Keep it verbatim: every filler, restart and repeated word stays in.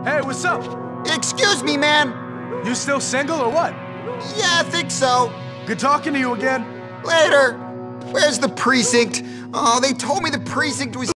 Hey, what's up? Excuse me, man. You still single or what? Yeah, I think so. Good talking to you again. Later. Where's the precinct? Oh, they told me the precinct was